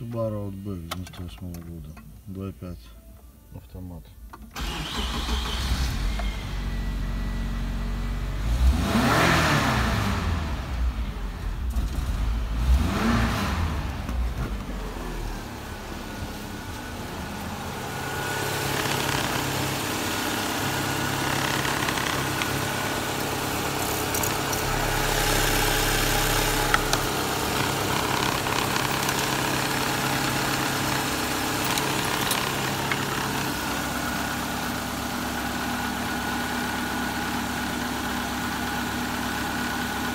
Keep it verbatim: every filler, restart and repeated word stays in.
Subaru Outback девяносто восьмого года. два и пять. Автомат.